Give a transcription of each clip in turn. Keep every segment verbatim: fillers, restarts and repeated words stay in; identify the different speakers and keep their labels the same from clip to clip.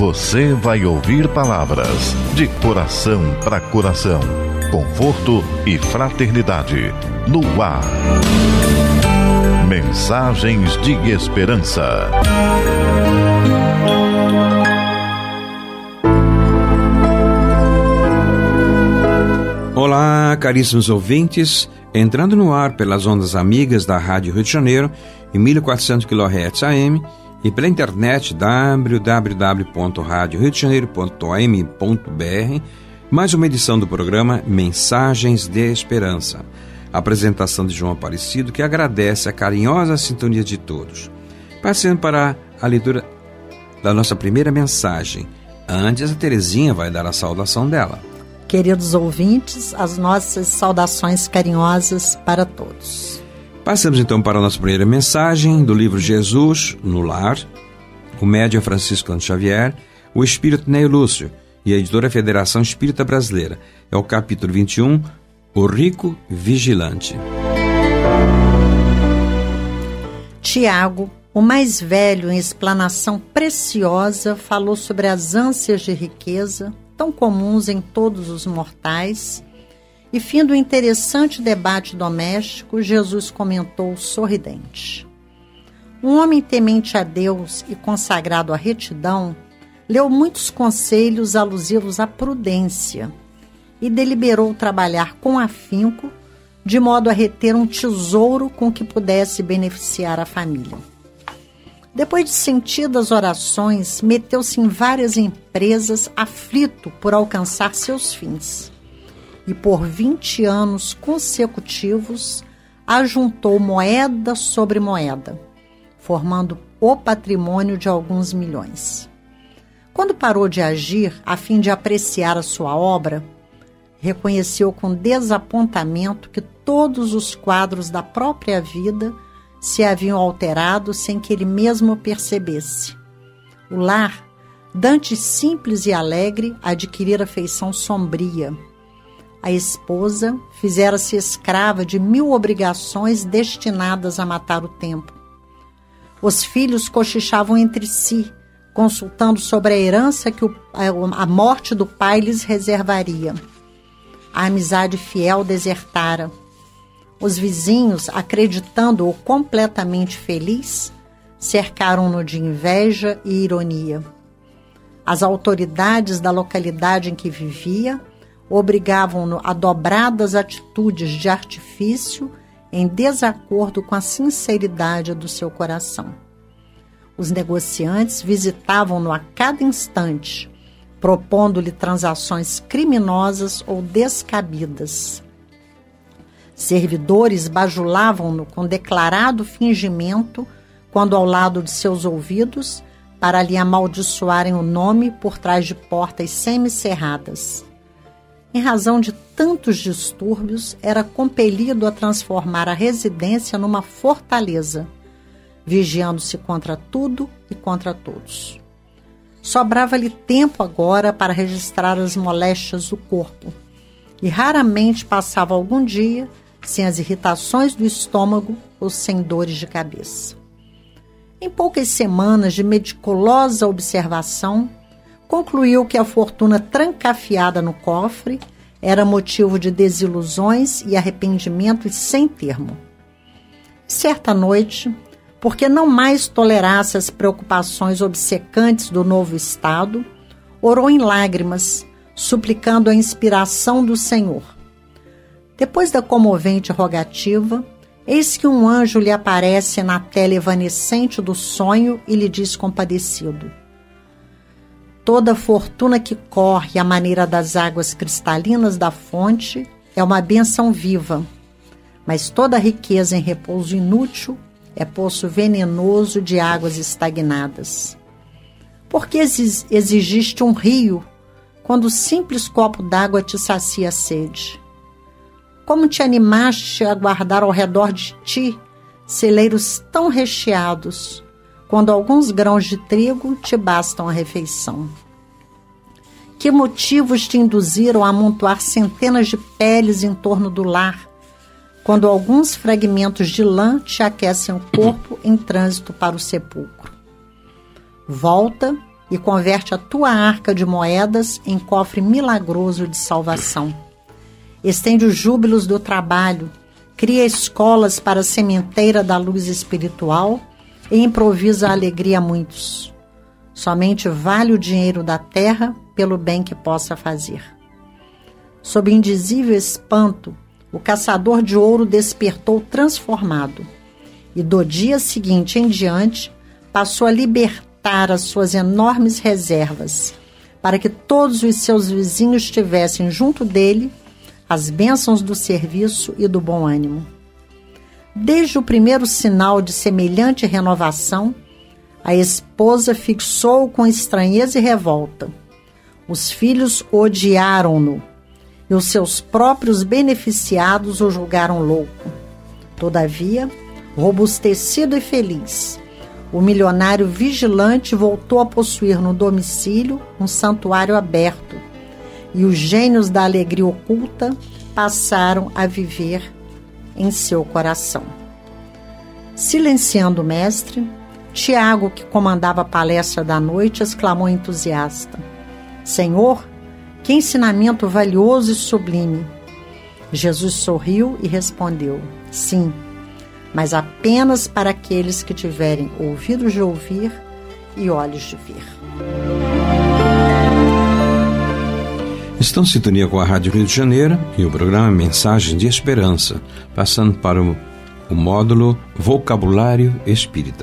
Speaker 1: Você vai ouvir palavras de coração para coração, conforto e fraternidade, no ar. Mensagens de esperança.
Speaker 2: Olá, caríssimos ouvintes, entrando no ar pelas ondas amigas da Rádio Rio de Janeiro, em mil e quatrocentos quilohertz A M, e pela internet w w w ponto rádio rio de janeiro ponto a m ponto b r, mais uma edição do programa Mensagens de Esperança. A apresentação de João Aparecido, que agradece a carinhosa sintonia de todos. Passando para a leitura da nossa primeira mensagem. Antes, a Terezinha vai dar a saudação dela.
Speaker 3: Queridos ouvintes, as nossas saudações carinhosas para todos.
Speaker 2: Passamos então para a nossa primeira mensagem do livro Jesus no Lar, o médium Francisco Cândido Xavier, o Espírito Ney Lúcio e a editora Federação Espírita Brasileira. É o capítulo vinte e um, O Rico Vigilante.
Speaker 3: Tiago, o mais velho, em explanação preciosa, falou sobre as ânsias de riqueza, tão comuns em todos os mortais, e fim do interessante debate doméstico, Jesus comentou sorridente. Um homem temente a Deus e consagrado à retidão, leu muitos conselhos alusivos à prudência e deliberou trabalhar com afinco, de modo a reter um tesouro com que pudesse beneficiar a família. Depois de sentidas orações, meteu-se em várias empresas, aflito por alcançar seus fins. E por vinte anos consecutivos, ajuntou moeda sobre moeda, formando o patrimônio de alguns milhões. Quando parou de agir, a fim de apreciar a sua obra, reconheceu com desapontamento que todos os quadros da própria vida se haviam alterado sem que ele mesmo percebesse. O lar, dantes simples e alegre, adquirira feição sombria. A esposa fizera-se escrava de mil obrigações destinadas a matar o tempo. Os filhos cochichavam entre si, consultando sobre a herança que o, a, a morte do pai lhes reservaria. A amizade fiel desertara. Os vizinhos, acreditando-o completamente feliz, cercaram-no de inveja e ironia. As autoridades da localidade em que vivia obrigavam-no a dobradas atitudes de artifício em desacordo com a sinceridade do seu coração. Os negociantes visitavam-no a cada instante, propondo-lhe transações criminosas ou descabidas. Servidores bajulavam-no com declarado fingimento quando ao lado de seus ouvidos, para lhe amaldiçoarem o nome por trás de portas semicerradas. Em razão de tantos distúrbios, era compelido a transformar a residência numa fortaleza, vigiando-se contra tudo e contra todos. Sobrava-lhe tempo agora para registrar as moléstias do corpo, e raramente passava algum dia sem as irritações do estômago ou sem dores de cabeça. Em poucas semanas de meticulosa observação, concluiu que a fortuna trancafiada no cofre era motivo de desilusões e arrependimentos sem termo. Certa noite, porque não mais tolerasse as preocupações obcecantes do novo estado, orou em lágrimas, suplicando a inspiração do Senhor. Depois da comovente rogativa, eis que um anjo lhe aparece na tela evanescente do sonho e lhe diz compadecido: toda fortuna que corre à maneira das águas cristalinas da fonte é uma bênção viva, mas toda riqueza em repouso inútil é poço venenoso de águas estagnadas. Por que exigiste um rio quando o simples copo d'água te sacia a sede? Como te animaste a guardar ao redor de ti celeiros tão recheados, quando alguns grãos de trigo te bastam a refeição? Que motivos te induziram a amontoar centenas de peles em torno do lar, quando alguns fragmentos de lã te aquecem o corpo em trânsito para o sepulcro? Volta e converte a tua arca de moedas em cofre milagroso de salvação. Estende os júbilos do trabalho, cria escolas para a sementeira da luz espiritual e improvisa a alegria a muitos. Somente vale o dinheiro da terra pelo bem que possa fazer. Sob indizível espanto, o caçador de ouro despertou transformado e do dia seguinte em diante passou a libertar as suas enormes reservas para que todos os seus vizinhos tivessem junto dele as bênçãos do serviço e do bom ânimo. Desde o primeiro sinal de semelhante renovação, a esposa fixou-o com estranheza e revolta. Os filhos odiaram-no e os seus próprios beneficiados o julgaram louco. Todavia, robustecido e feliz, o milionário vigilante voltou a possuir no domicílio um santuário aberto, e os gênios da alegria oculta passaram a viver em seu coração. Silenciando o mestre, Tiago, que comandava a palestra da noite, exclamou entusiasta: Senhor, que ensinamento valioso e sublime! Jesus sorriu e respondeu: Sim, mas apenas para aqueles que tiverem ouvidos de ouvir e olhos de ver.
Speaker 2: Estão em sintonia com a Rádio Rio de Janeiro e o programa Mensagem de Esperança, passando para o, o módulo Vocabulário Espírita.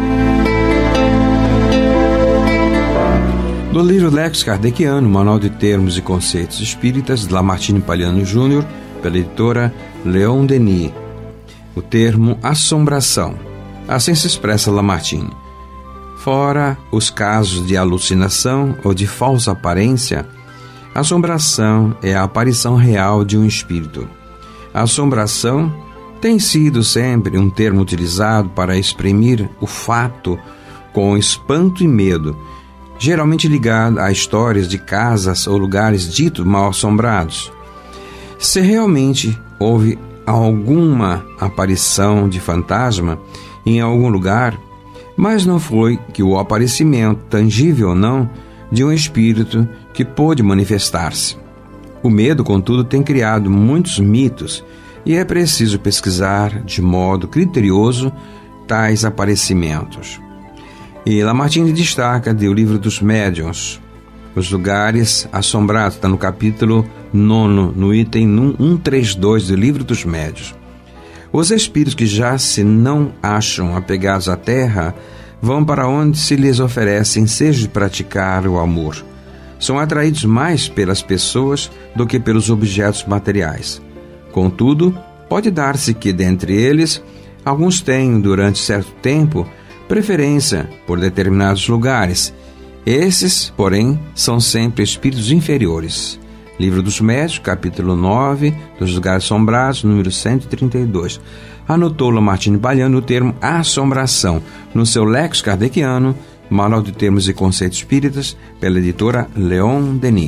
Speaker 2: Do livro Lex Kardeciano, Manual de Termos e Conceitos Espíritas, de Lamartine Palhano Júnior, pela editora Leon Denis. O termo assombração. Assim se expressa Lamartine. Fora os casos de alucinação ou de falsa aparência, a assombração é a aparição real de um espírito. A assombração tem sido sempre um termo utilizado para exprimir o fato com espanto e medo, geralmente ligado a histórias de casas ou lugares ditos mal assombrados. Se realmente houve alguma aparição de fantasma em algum lugar, mas não foi que o aparecimento, tangível ou não, de um espírito que pôde manifestar-se. O medo, contudo, tem criado muitos mitos e é preciso pesquisar de modo criterioso tais aparecimentos. E Lamartine destaca do Livro dos Médiuns, os lugares assombrados, está no capítulo nono, no item cento e trinta e dois do Livro dos Médiuns. Os espíritos que já se não acham apegados à terra vão para onde se lhes oferece ensejo de praticar o amor. São atraídos mais pelas pessoas do que pelos objetos materiais. Contudo, pode dar-se que, dentre eles, alguns tenham, durante certo tempo, preferência por determinados lugares. Esses, porém, são sempre espíritos inferiores. Livro dos Médiuns, capítulo nove, dos lugares assombrados, número cento e trinta e dois. Anotou Lamartine Palhano o termo assombração no seu Lex Kardeciano, Manual de Termos e Conceitos Espíritas, pela editora Leon Denis.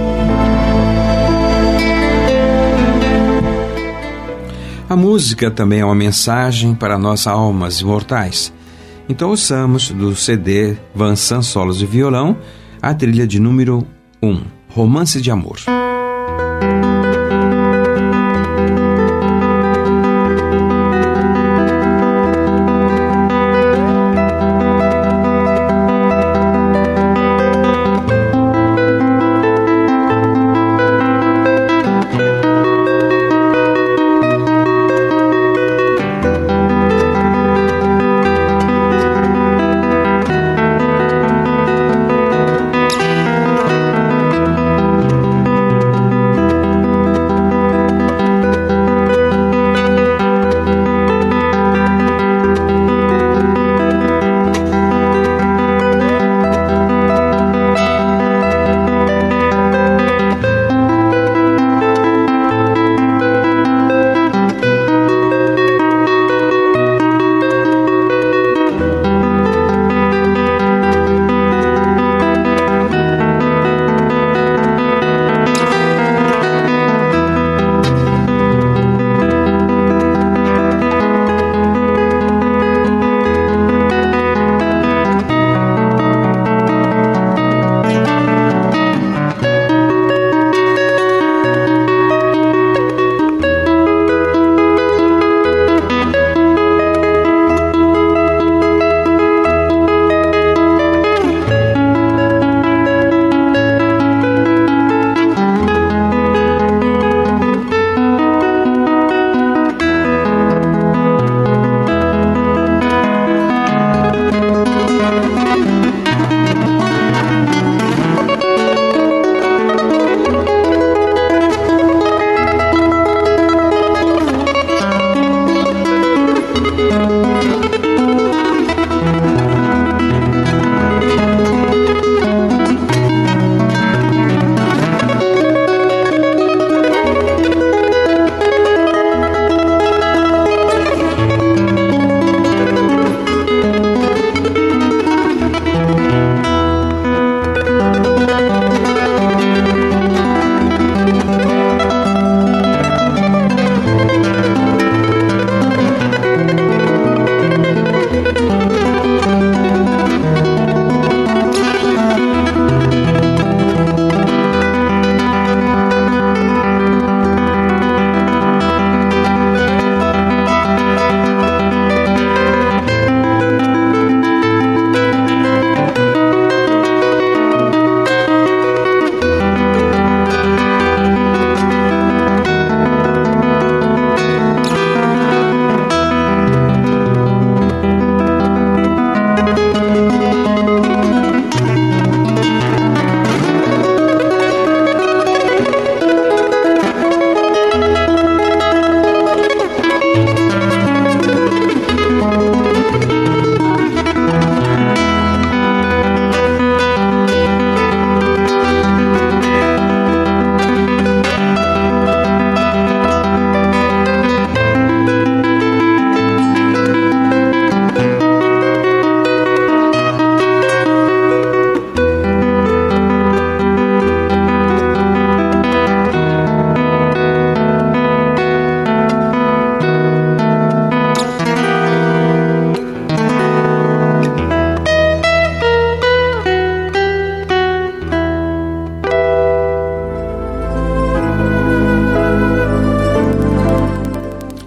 Speaker 2: A música também é uma mensagem para nossas almas imortais. Então ouçamos do C D Vansan Solos de Violão a trilha de número um, Romance de Amor.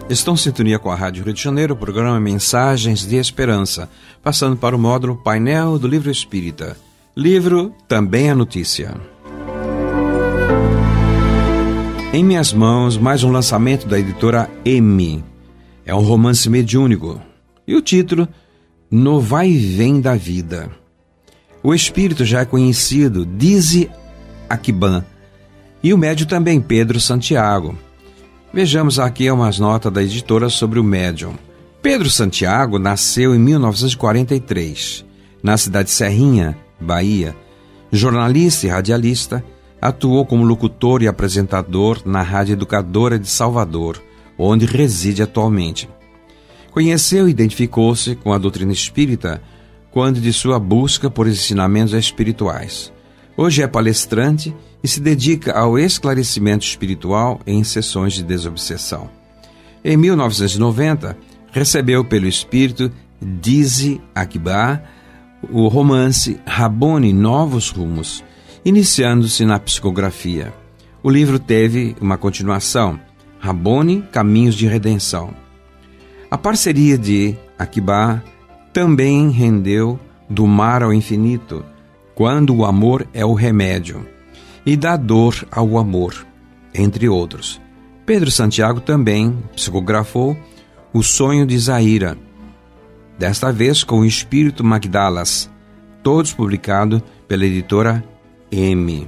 Speaker 2: Estão em sintonia com a Rádio Rio de Janeiro, o programa Mensagens de Esperança, passando para o módulo Painel do Livro Espírita. Livro Também a Notícia. Em minhas mãos, mais um lançamento da editora M. É um romance mediúnico. E o título, No Vai e Vem da Vida. O espírito já é conhecido, Dizzy Akiban, e o médium também, Pedro Santiago. Vejamos aqui umas notas da editora sobre o médium. Pedro Santiago nasceu em mil novecentos e quarenta e três, na cidade de Serrinha, Bahia. Jornalista e radialista, atuou como locutor e apresentador na Rádio Educadora de Salvador, onde reside atualmente. Conheceu e identificou-se com a doutrina espírita quando de sua busca por ensinamentos espirituais. Hoje é palestrante e se dedica ao esclarecimento espiritual em sessões de desobsessão. Em mil novecentos e noventa, recebeu pelo espírito Dizzy Akiban o romance Rabboni Novos Rumos, iniciando-se na psicografia. O livro teve uma continuação, Rabboni Caminhos de Redenção. A parceria de Akiban também rendeu Do Mar ao Infinito, Quando o Amor é o Remédio, e Da Dor ao Amor, entre outros. Pedro Santiago também psicografou O Sonho de Zaira, desta vez com o Espírito Magdalas, todos publicados pela editora M.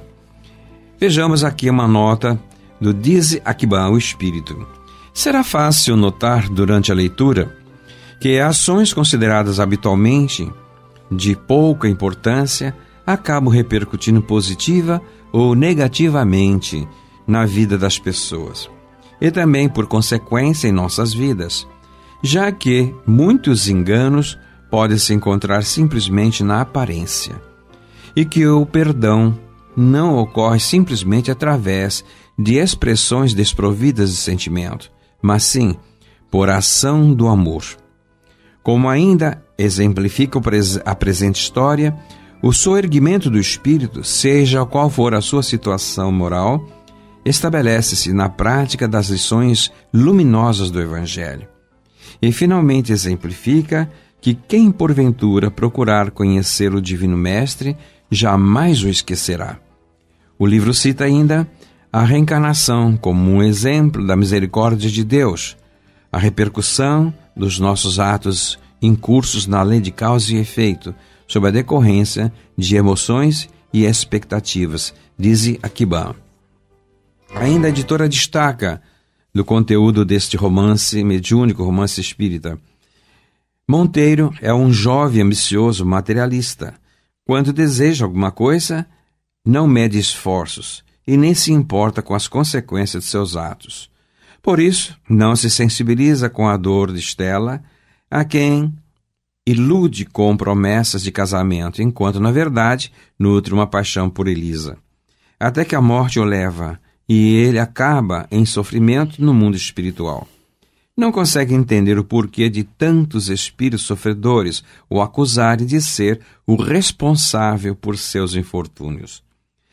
Speaker 2: Vejamos aqui uma nota do Dizzy Akiban, o Espírito. Será fácil notar durante a leitura que ações consideradas habitualmente de pouca importância acabam repercutindo positiva ou negativamente na vida das pessoas, e também, por consequência, em nossas vidas, já que muitos enganos podem se encontrar simplesmente na aparência, e que o perdão não ocorre simplesmente através de expressões desprovidas de sentimento, mas sim por ação do amor. Como ainda exemplifica a presente história, o soerguimento do espírito, seja qual for a sua situação moral, estabelece-se na prática das lições luminosas do Evangelho. E finalmente exemplifica que quem porventura procurar conhecer o Divino Mestre jamais o esquecerá. O livro cita ainda a reencarnação como um exemplo da misericórdia de Deus, a repercussão dos nossos atos incursos na lei de causa e efeito, sob a decorrência de emoções e expectativas, Dizzy Akiban. Ainda a editora destaca do conteúdo deste romance mediúnico, romance espírita. Monteiro é um jovem ambicioso materialista. Quando deseja alguma coisa, não mede esforços e nem se importa com as consequências de seus atos. Por isso, não se sensibiliza com a dor de Stella, a quem ilude com promessas de casamento, enquanto, na verdade, nutre uma paixão por Elisa. Até que a morte o leva, e ele acaba em sofrimento no mundo espiritual. Não consegue entender o porquê de tantos espíritos sofredores o acusarem de ser o responsável por seus infortúnios.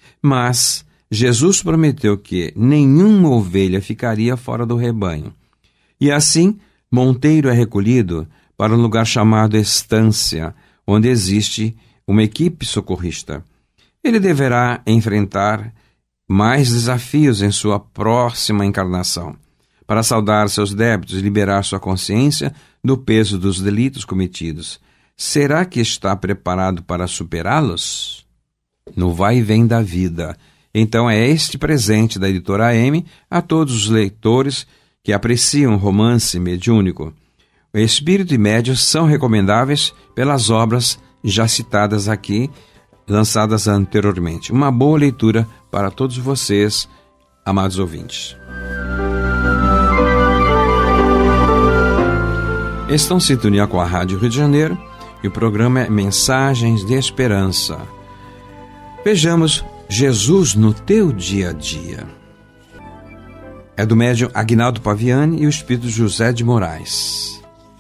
Speaker 2: Mas Jesus prometeu que nenhuma ovelha ficaria fora do rebanho. E assim, Monteiro é recolhido para um lugar chamado Estância, onde existe uma equipe socorrista. Ele deverá enfrentar mais desafios em sua próxima encarnação, para saldar seus débitos e liberar sua consciência do peso dos delitos cometidos. Será que está preparado para superá-los? No vai e vem da vida. Então é este presente da editora M a todos os leitores que apreciam romance mediúnico. O espírito e médios são recomendáveis pelas obras já citadas aqui, lançadas anteriormente. Uma boa leitura para todos vocês, amados ouvintes. Estão em sintonia com a Rádio Rio de Janeiro e o programa é Mensagens de Esperança. Vejamos Jesus no teu dia a dia. É do médium Aguinaldo Paviani e o espírito José de Moraes.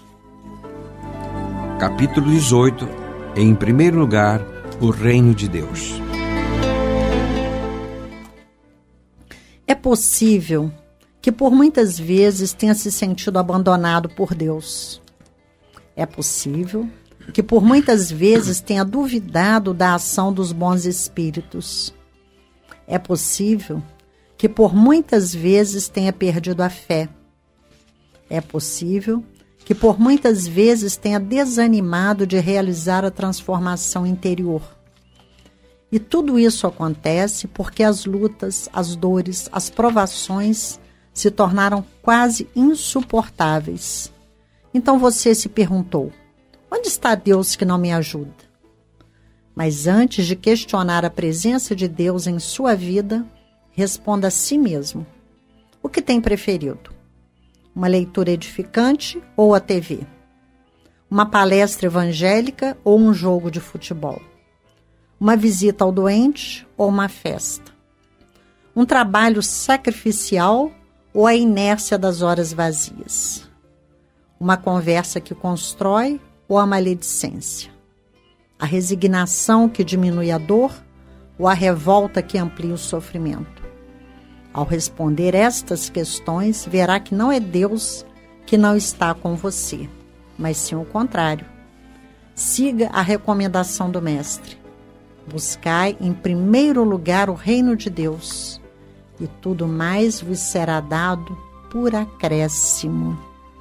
Speaker 2: Capítulo dezoito. Em primeiro lugar, o reino de Deus.
Speaker 3: É possível que por muitas vezes tenha se sentido abandonado por Deus. É possível que por muitas vezes tenha duvidado da ação dos bons espíritos. É possível que por muitas vezes tenha perdido a fé. É possível que por muitas vezes tenha desanimado de realizar a transformação interior. E tudo isso acontece porque as lutas, as dores, as provações se tornaram quase insuportáveis. Então você se perguntou: onde está Deus que não me ajuda? Mas antes de questionar a presença de Deus em sua vida, responda a si mesmo: o que tem preferido? Uma leitura edificante ou a T V? Uma palestra evangélica ou um jogo de futebol? Uma visita ao doente ou uma festa? Um trabalho sacrificial ou a inércia das horas vazias? Uma conversa que constrói ou a maledicência? A resignação que diminui a dor ou a revolta que amplia o sofrimento? Ao responder estas questões, verá que não é Deus que não está com você, mas sim o contrário. Siga a recomendação do Mestre. Buscai em primeiro lugar o reino de Deus, e tudo mais vos será dado por acréscimo.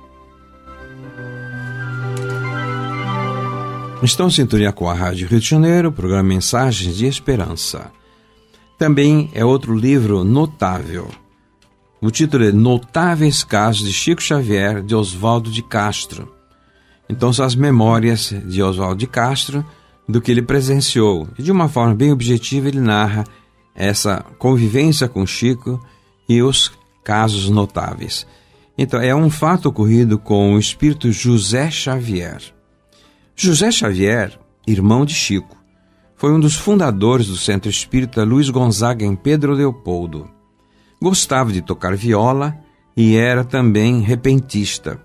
Speaker 2: Estão em sintonia com a Rádio Rio de Janeiro, o programa Mensagens de Esperança. Também é outro livro notável. O título é Notáveis Casos de Chico Xavier, de Oswaldo de Castro. Então são as memórias de Oswaldo de Castro do que ele presenciou. E de uma forma bem objetiva ele narra essa convivência com Chico e os casos notáveis. Então é um fato ocorrido com o espírito José Xavier. José Xavier, irmão de Chico, foi um dos fundadores do Centro Espírita Luiz Gonzaga em Pedro Leopoldo. Gostava de tocar viola e era também repentista.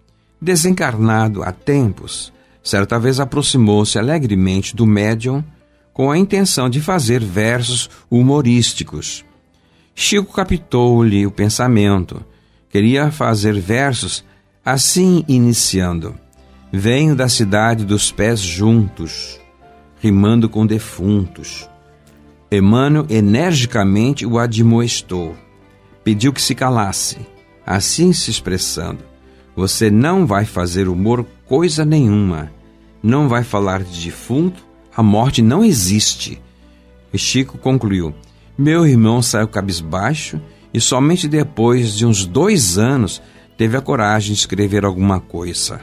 Speaker 2: Desencarnado há tempos, certa vez aproximou-se alegremente do médium com a intenção de fazer versos humorísticos. Chico captou-lhe o pensamento. Queria fazer versos assim iniciando: venho da cidade dos pés juntos, rimando com defuntos. Emmanuel energicamente o admoestou. Pediu que se calasse, assim se expressando: você não vai fazer humor coisa nenhuma, não vai falar de defunto, a morte não existe. E Chico concluiu: meu irmão saiu cabisbaixo e somente depois de uns dois anos teve a coragem de escrever alguma coisa.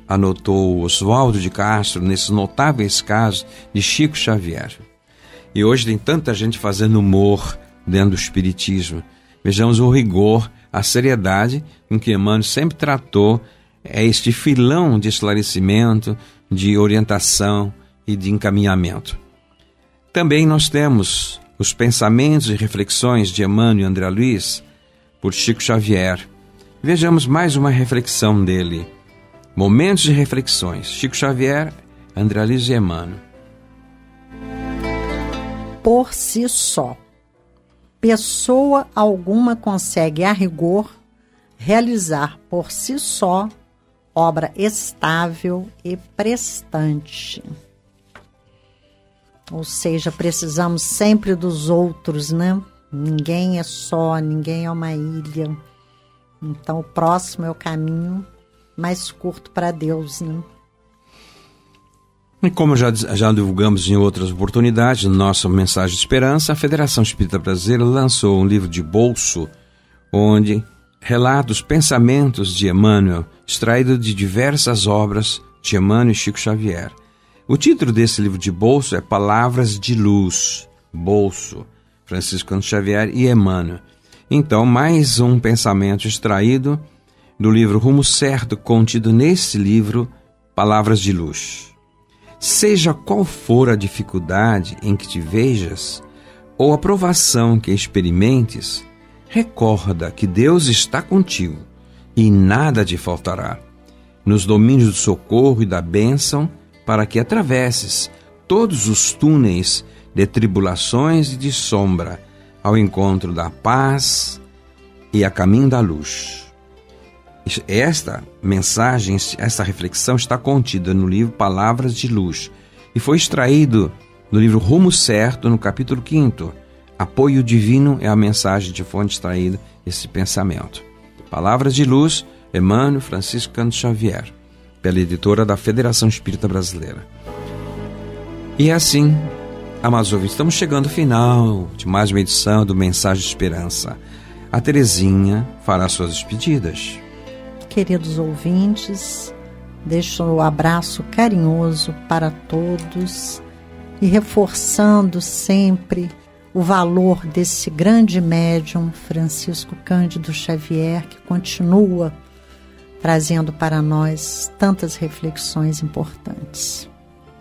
Speaker 2: Anotou Oswaldo de Castro nesses notáveis casos de Chico Xavier. E hoje tem tanta gente fazendo humor dentro do espiritismo. Vejamos o rigor, a seriedade com que Emmanuel sempre tratou é este filão de esclarecimento, de orientação e de encaminhamento. Também nós temos os pensamentos e reflexões de Emmanuel e André Luiz por Chico Xavier. Vejamos mais uma reflexão dele. Momentos de reflexões. Chico Xavier, André Luiz e Emmanuel.
Speaker 3: Por si só, pessoa alguma consegue, a rigor, realizar por si só obra estável e prestante. Ou seja, precisamos sempre dos outros, né? Ninguém é só, ninguém é uma ilha. Então, o próximo é o caminho mais curto para Deus, né?
Speaker 2: E como já, já divulgamos em outras oportunidades, nossa Mensagem de Esperança, a Federação Espírita Brasileira lançou um livro de bolso onde relata os pensamentos de Emmanuel, extraído de diversas obras de Emmanuel e Chico Xavier. O título desse livro de bolso é Palavras de Luz, Bolso, Francisco Xavier e Emmanuel. Então, mais um pensamento extraído do livro Rumo Certo, contido nesse livro, Palavras de Luz. Seja qual for a dificuldade em que te vejas, ou a provação que experimentes, recorda que Deus está contigo e nada te faltará, nos domínios do socorro e da bênção, para que atravesses todos os túneis de tribulações e de sombra, ao encontro da paz e a caminho da luz. Esta mensagem, esta reflexão está contida no livro Palavras de Luz e foi extraído do livro Rumo Certo, no capítulo quinto. Apoio Divino é a mensagem de fonte extraída esse pensamento. Palavras de Luz, Emmanuel Francisco Cândido Xavier, pela editora da Federação Espírita Brasileira. E assim, amados ouvintes, estamos chegando ao final de mais uma edição do Mensagem de Esperança. A Terezinha fará suas despedidas.
Speaker 3: Queridos ouvintes, deixo o um abraço carinhoso para todos e reforçando sempre o valor desse grande médium Francisco Cândido Xavier, que continua trazendo para nós tantas reflexões importantes.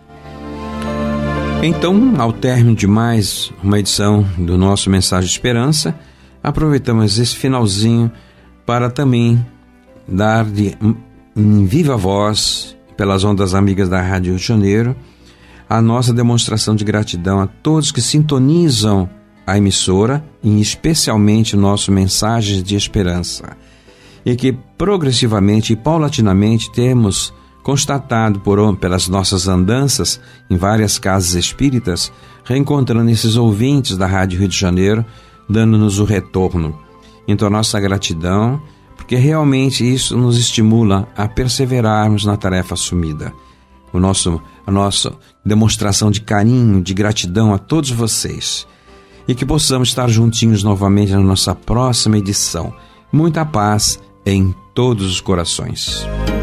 Speaker 2: Então, ao término de mais uma edição do nosso Mensagem de Esperança, aproveitamos esse finalzinho para também dar de, em viva voz, pelas ondas amigas da Rádio Rio de Janeiro, a nossa demonstração de gratidão a todos que sintonizam a emissora, e especialmente o nosso Mensagens de Esperança, e que progressivamente e paulatinamente temos constatado por, pelas nossas andanças em várias casas espíritas, reencontrando esses ouvintes da Rádio Rio de Janeiro, dando-nos o retorno. Então, nossa gratidão, porque realmente isso nos estimula a perseverarmos na tarefa assumida. O nosso, a nossa demonstração de carinho, de gratidão a todos vocês. E que possamos estar juntinhos novamente na nossa próxima edição. Muita paz em todos os corações.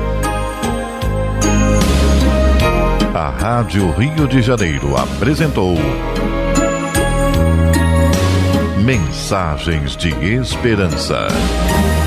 Speaker 1: A Rádio Rio de Janeiro apresentou Mensagens de Esperança.